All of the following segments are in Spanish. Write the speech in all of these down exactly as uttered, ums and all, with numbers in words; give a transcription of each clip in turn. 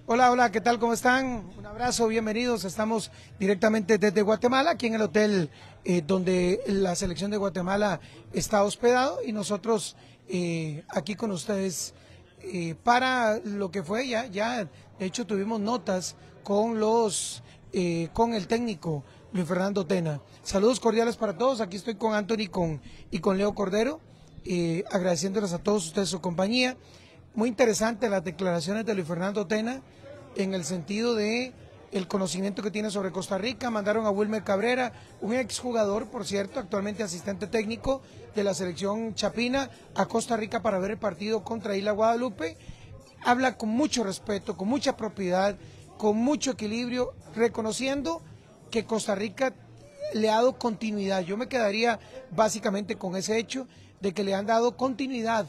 Hola, hola, ¿qué tal? ¿Cómo están? Un abrazo, bienvenidos. Estamos directamente desde Guatemala, aquí en el hotel eh, donde la selección de Guatemala está hospedado y nosotros eh, aquí con ustedes eh, para lo que fue ya, ya de hecho tuvimos notas con los, eh, con el técnico Luis Fernando Tena. Saludos cordiales para todos, aquí estoy con Anthony con, y con Leo Cordero, eh, agradeciéndoles a todos ustedes su compañía. Muy interesante las declaraciones de Luis Fernando Tena en el sentido de el conocimiento que tiene sobre Costa Rica. Mandaron a Wilmer Cabrera, un exjugador, por cierto, actualmente asistente técnico de la selección chapina, a Costa Rica para ver el partido contra Isla Guadalupe. Habla con mucho respeto, con mucha propiedad, con mucho equilibrio, reconociendo que Costa Rica le ha dado continuidad. Yo me quedaría básicamente con ese hecho de que le han dado continuidad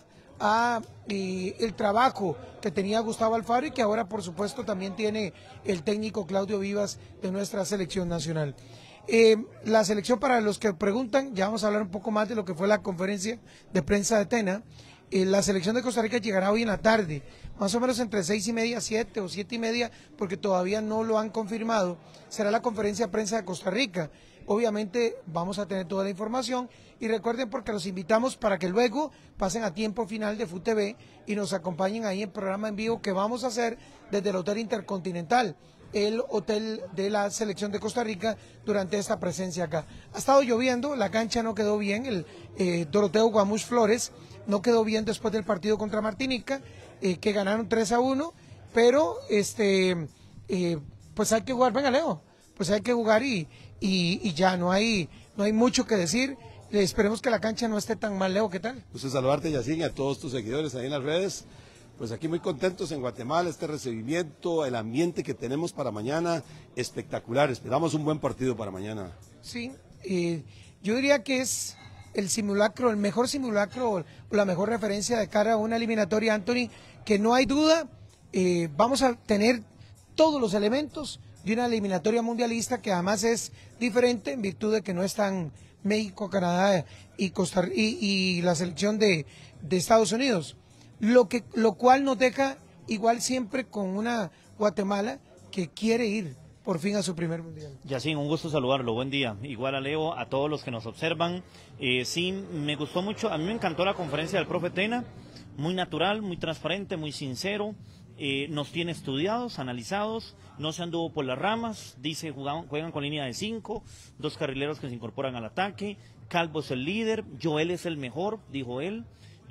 a eh, el trabajo que tenía Gustavo Alfaro y que ahora por supuesto también tiene el técnico Claudio Vivas de nuestra selección nacional. Eh, la selección, para los que preguntan, ya vamos a hablar un poco más de lo que fue la conferencia de prensa de Tena. Eh, la selección de Costa Rica llegará hoy en la tarde, más o menos entre seis y media, siete o siete y media, porque todavía no lo han confirmado. Será la conferencia de prensa de Costa Rica. Obviamente vamos a tener toda la información y recuerden, porque los invitamos para que luego pasen a Tiempo Final de FUTV y nos acompañen ahí en el programa en vivo que vamos a hacer desde el Hotel Intercontinental, el hotel de la selección de Costa Rica, durante esta presencia acá. Ha estado lloviendo, la cancha no quedó bien, el eh, Doroteo Guamuch Flores no quedó bien después del partido contra Martinica, eh, que ganaron tres a uno, pero este eh, pues hay que jugar. Venga, Leo, pues hay que jugar y, y, y ya no hay, no hay mucho que decir. Eh, esperemos que la cancha no esté tan mal. Leo, ¿qué tal? Gusto saludarte, Yacine, y a todos tus seguidores ahí en las redes. Pues aquí muy contentos en Guatemala, este recibimiento, el ambiente que tenemos para mañana, espectacular. Esperamos un buen partido para mañana. Sí, eh, yo diría que es el simulacro, el mejor simulacro o la mejor referencia de cara a una eliminatoria, Anthony, que no hay duda, eh, vamos a tener todos los elementos de una eliminatoria mundialista que además es diferente en virtud de que no están México, Canadá y, Costa, y, y la selección de, de Estados Unidos. Lo, que, lo cual nos deja igual siempre con una Guatemala que quiere ir por fin a su primer mundial. Yacine, un gusto saludarlo, buen día. Igual a Leo, a todos los que nos observan. Eh, sí, me gustó mucho, a mí me encantó la conferencia del profe Tena, muy natural, muy transparente, muy sincero. Eh, nos tiene estudiados, analizados, no se anduvo por las ramas, dice jugaban, juegan con línea de cinco, dos carrileros que se incorporan al ataque, Calvo es el líder, Joel es el mejor, dijo él.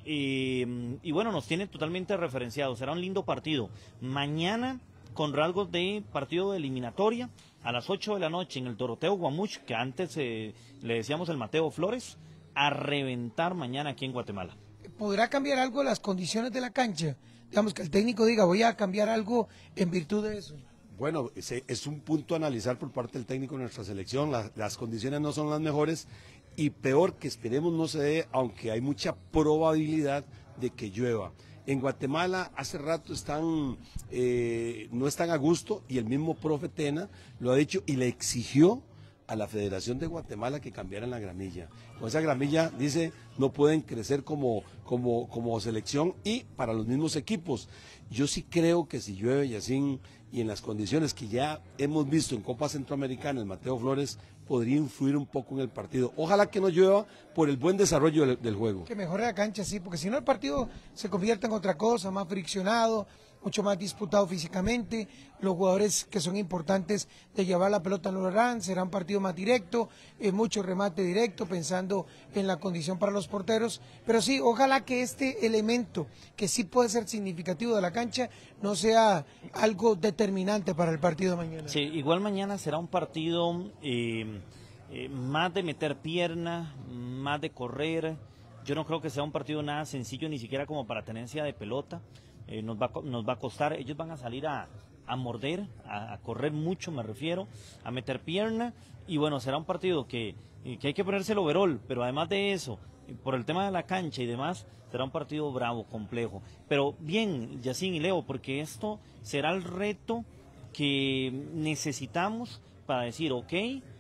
Eh, y bueno, nos tiene totalmente referenciados. Será un lindo partido mañana, con rasgos de partido de eliminatoria, a las ocho de la noche en el Doroteo Guamuch, que antes eh, le decíamos el Mateo Flores, a reventar mañana aquí en Guatemala. ¿Podrá cambiar algo las condiciones de la cancha? Digamos que el técnico diga, voy a cambiar algo en virtud de eso. Bueno, es un punto a analizar por parte del técnico de nuestra selección. Las, las condiciones no son las mejores y peor que esperemos no se dé, aunque hay mucha probabilidad de que llueva. En Guatemala hace rato están, eh, no están a gusto, y el mismo profe Tena lo ha dicho y le exigió a la Federación de Guatemala que cambiaran la gramilla. Con esa gramilla, dice, no pueden crecer como, como, como selección y para los mismos equipos. Yo sí creo que si llueve, Yacine, y en las condiciones que ya hemos visto en Copa Centroamericana, el Mateo Flores podría influir un poco en el partido. Ojalá que no llueva por el buen desarrollo del, del juego. Que mejore la cancha, sí, porque si no el partido se convierte en otra cosa, más friccionado, mucho más disputado físicamente. Los jugadores que son importantes de llevar la pelota no lo harán, será un partido más directo, eh, mucho remate directo, pensando en la condición para los porteros. Pero sí, ojalá que este elemento, que sí puede ser significativo de la cancha, no sea algo determinante para el partido de mañana. Sí, igual mañana será un partido eh, eh, más de meter pierna, más de correr. Yo no creo que sea un partido nada sencillo, ni siquiera como para tenencia de pelota. Eh, nos, va, nos va a costar, ellos van a salir a, a morder, a, a correr mucho, me refiero, a meter pierna, y bueno, será un partido que, que hay que ponerse el overall, pero además de eso, por el tema de la cancha y demás, será un partido bravo, complejo. Pero bien, Yacine y Leo, porque esto será el reto que necesitamos para decir, ok,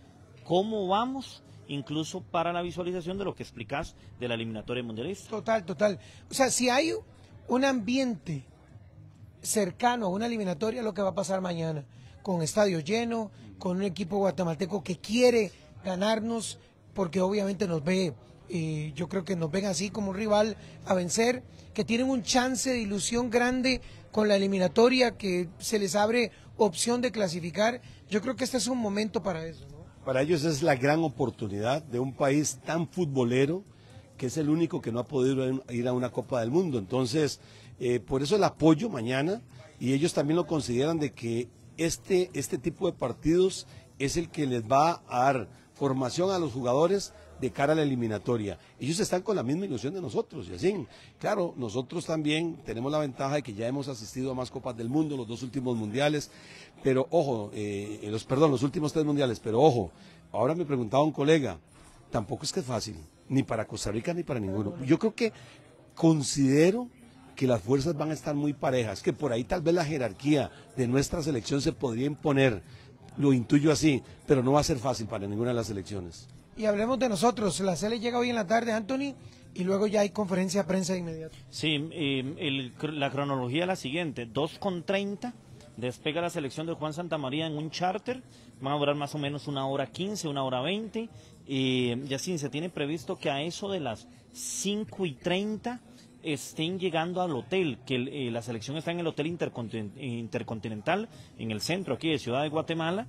¿cómo vamos? Incluso para la visualización de lo que explicás de la eliminatoria mundialista. Total, total. O sea, si hay un ambiente cercano a una eliminatoria lo que va a pasar mañana, con estadio lleno, con un equipo guatemalteco que quiere ganarnos, porque obviamente nos ve, eh, yo creo que nos ven así como un rival a vencer, que tienen un chance de ilusión grande con la eliminatoria, que se les abre opción de clasificar. Yo creo que este es un momento para eso, ¿no? Para ellos es la gran oportunidad de un país tan futbolero, que es el único que no ha podido ir a una Copa del Mundo. Entonces, eh, por eso el apoyo mañana, y ellos también lo consideran de que este, este tipo de partidos es el que les va a dar formación a los jugadores de cara a la eliminatoria. Ellos están con la misma ilusión de nosotros, y así, claro, nosotros también tenemos la ventaja de que ya hemos asistido a más Copas del Mundo, los dos últimos mundiales, pero ojo, eh, los, perdón, los últimos tres mundiales, pero ojo, ahora me preguntaba un colega, tampoco es que es fácil, ni para Costa Rica ni para ninguno. Yo creo que considero que las fuerzas van a estar muy parejas, que por ahí tal vez la jerarquía de nuestra selección se podría imponer, lo intuyo así, pero no va a ser fácil para ninguna de las selecciones. Y hablemos de nosotros, la Sele llega hoy en la tarde, Anthony, y luego ya hay conferencia de prensa de inmediato. Sí, eh, el, la cronología es la siguiente, dos con treinta, despega la selección de Juan Santamaría en un charter, van a durar más o menos una hora quince, una hora veinte, eh, y así se tiene previsto que a eso de las cinco y treinta estén llegando al hotel, que eh, la selección está en el Hotel Intercontin- Intercontinental, en el centro aquí de Ciudad de Guatemala,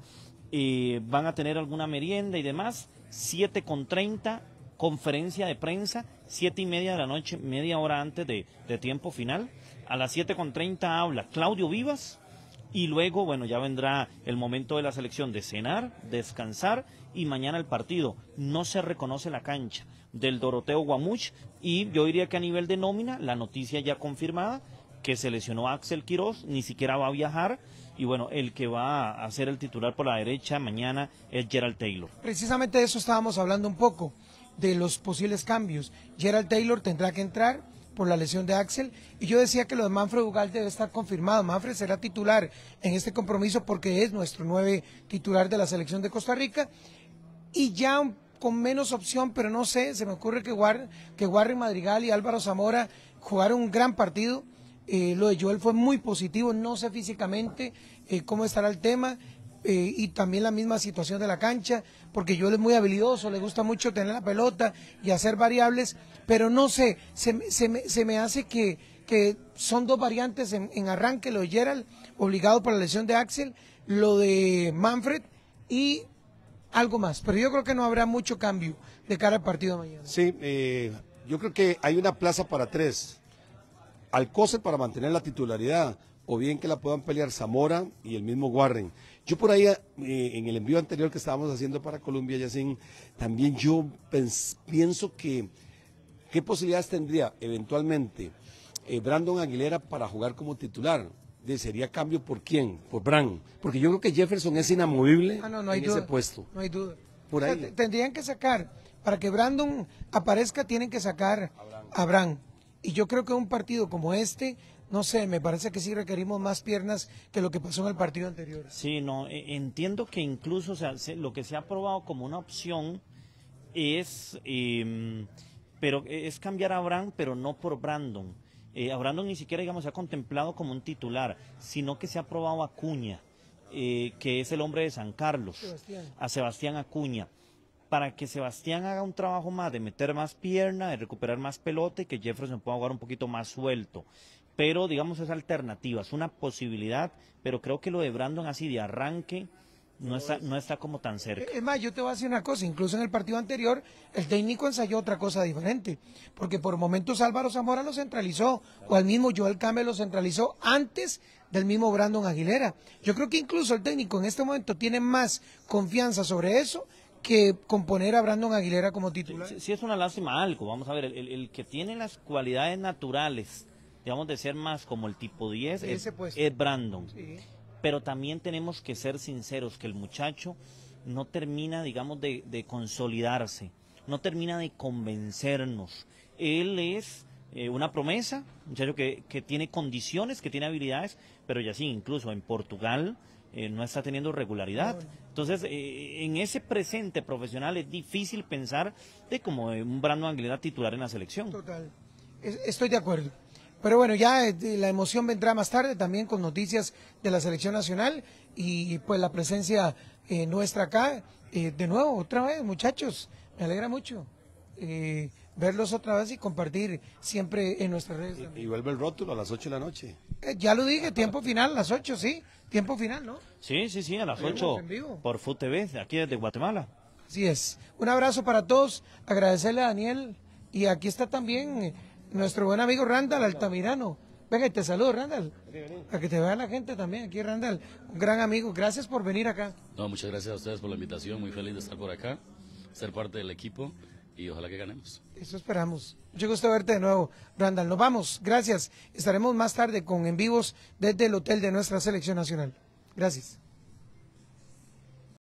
eh, van a tener alguna merienda y demás. Siete con treinta, conferencia de prensa, siete y media de la noche, media hora antes de, de tiempo final. A las siete con treinta habla Claudio Vivas, y luego, bueno, ya vendrá el momento de la selección de cenar, descansar, y mañana el partido. No se reconoce la cancha del Doroteo Guamuch, y yo diría que a nivel de nómina, la noticia ya confirmada, que se lesionó a Axel Quiroz, ni siquiera va a viajar, y bueno, el que va a ser el titular por la derecha mañana es Gerald Taylor. Precisamente de eso estábamos hablando un poco, de los posibles cambios. Gerald Taylor tendrá que entrar por la lesión de Axel, y yo decía que lo de Manfred Ugal debe estar confirmado. Manfred será titular en este compromiso porque es nuestro nueve titular de la selección de Costa Rica, y ya con menos opción, pero no sé, se me ocurre que, War, que Warren Madrigal y Álvaro Zamora jugaron un gran partido. Eh, lo de Joel fue muy positivo, no sé físicamente eh, cómo estará el tema, eh, y también la misma situación de la cancha, porque Joel es muy habilidoso, le gusta mucho tener la pelota y hacer variables, pero no sé, se, se, me, se me hace que, que son dos variantes en, en arranque, lo de Gerald, obligado por la lesión de Axel, lo de Manfred y algo más, pero yo creo que no habrá mucho cambio de cara al partido de mañana. Sí, eh, yo creo que hay una plaza para tres. Alcócer para mantener la titularidad, o bien que la puedan pelear Zamora y el mismo Warren. Yo por ahí, eh, en el envío anterior que estábamos haciendo para Colombia, Yacine, también yo pens, pienso que, ¿qué posibilidades tendría eventualmente eh, Brandon Aguilera para jugar como titular? De, ¿Sería cambio por quién? Por Bran. Porque yo creo que Jefferson es inamovible ah, no, no hay en duda, ese puesto. No hay duda. Por ahí. O sea, tendrían que sacar, para que Brandon aparezca, tienen que sacar a Bran. Y yo creo que un partido como este, no sé, me parece que sí requerimos más piernas que lo que pasó en el partido anterior. Sí, no, eh, entiendo que incluso, o sea, se, lo que se ha aprobado como una opción es, eh, pero es cambiar a Bran, pero no por Brandon. Eh, a Brandon ni siquiera, digamos, se ha contemplado como un titular, sino que se ha aprobado a Acuña, eh, que es el hombre de San Carlos, Sebastián. a Sebastián Acuña, para que Sebastián haga un trabajo más de meter más pierna, de recuperar más pelota y que Jefferson pueda jugar un poquito más suelto. Pero, digamos, es alternativa, es una posibilidad, pero creo que lo de Brandon así de arranque no está, no está como tan cerca. Es más, yo te voy a decir una cosa, incluso en el partido anterior el técnico ensayó otra cosa diferente, porque por momentos Álvaro Zamora lo centralizó, o al mismo Joel Campbell lo centralizó antes del mismo Brandon Aguilera. Yo creo que incluso el técnico en este momento tiene más confianza sobre eso que componer a Brandon Aguilera como titular. Sí, sí es una lástima algo, vamos a ver, el, el, el que tiene las cualidades naturales, digamos, de ser más como el tipo diez, es, es Brandon. Sí. Pero también tenemos que ser sinceros, que el muchacho no termina, digamos, de, de consolidarse, no termina de convencernos. Él es eh, una promesa, un muchacho que, que tiene condiciones, que tiene habilidades, pero ya sí, incluso en Portugal eh, no está teniendo regularidad. Entonces, eh, en ese presente profesional es difícil pensar de como un Brandon Aguilera titular en la selección. Total, es, estoy de acuerdo. Pero bueno, ya eh, la emoción vendrá más tarde también con noticias de la selección nacional y pues la presencia eh, nuestra acá. Eh, de nuevo, otra vez, muchachos, me alegra mucho eh, verlos otra vez y compartir siempre en nuestras redes. Y, y vuelve el rótulo a las ocho de la noche. Eh, ya lo dije, tiempo final a las ocho, sí, tiempo final, ¿no? Sí, sí, sí, a las Vemos ocho en vivo. por F U T V, aquí desde Guatemala. Así es. Un abrazo para todos, agradecerle a Daniel y aquí está también eh, nuestro buen amigo Randall Altamirano. Venga, y te saludo, Randall. Para que te vea la gente también aquí, Randall. Un gran amigo. Gracias por venir acá. No, muchas gracias a ustedes por la invitación. Muy feliz de estar por acá, ser parte del equipo y ojalá que ganemos. Eso esperamos. Mucho gusto verte de nuevo, Randall. Nos vamos. Gracias. Estaremos más tarde con en vivos desde el hotel de nuestra selección nacional. Gracias.